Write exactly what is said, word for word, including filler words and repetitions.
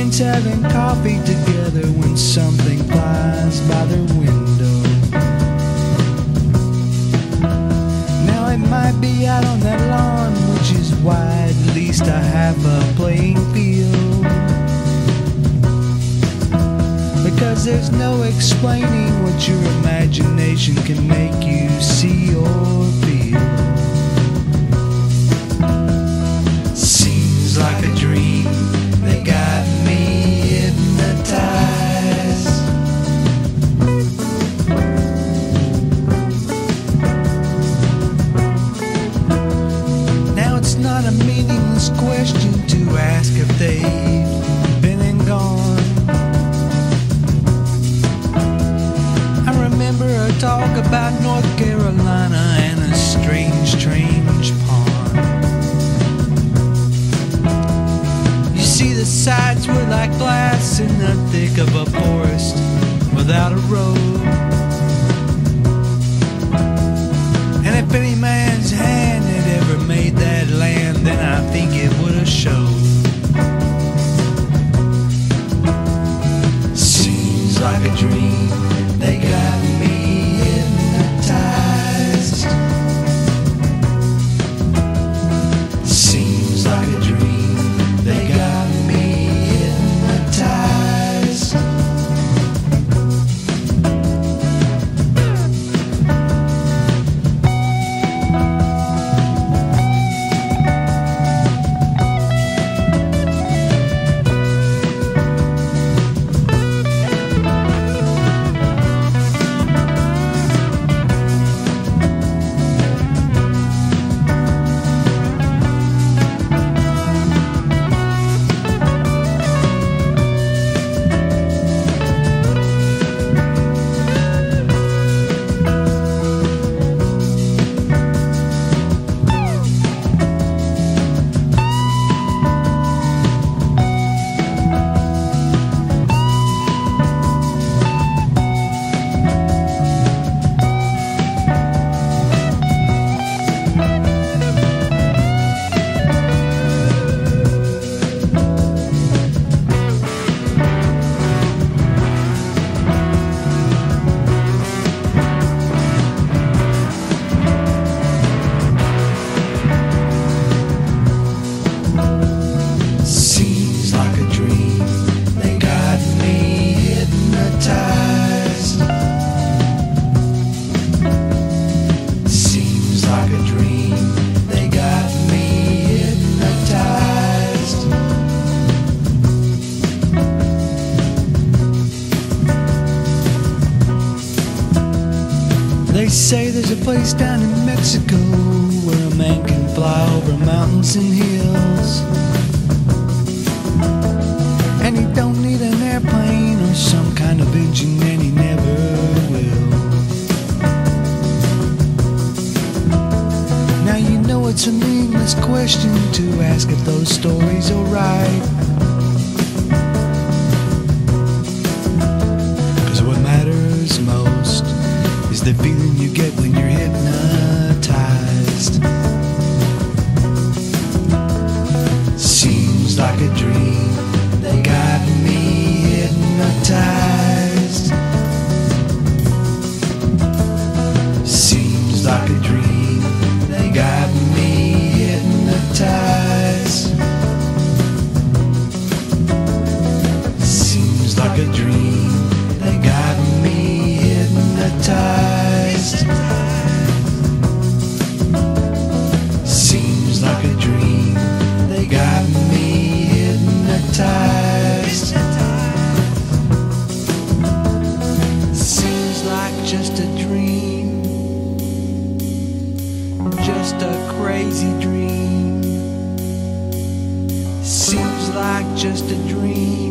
friends having coffee together when something flies by their window. Now it might be out on that lawn, which is wide, at least a half a playing field, because there's no explaining what your imagination can make you see or feel. Seems like a dream, they got me hypnotized. Now it's not a meaningless question to ask if they've been and gone. I remember a talk about North Carolina and a strange, strange pond. You see, the sides were like glass in the thick of a forest without a road. And if any man's hand had ever made that land, then I think it would have showed. Seems like a dream, they got me hypnotized. Seems like a dream, they got me hypnotized. They say there's a place down in Mexico where a man can fly over mountains and hills, and he don't need an airplane or some kind of engine, and he never will. Now you know it's a meaningless question to ask if those stories are right, 'cause what matters most is the feeling you get when you're hypnotized. Seems like a dream, they got me hypnotized. Seems like a dream, they got me hypnotized. Seems like a dream, they got me hypnotized. Seems like a dream, they got me hypnotized. Seems like just a dream, just a crazy dream. Seems like just a dream.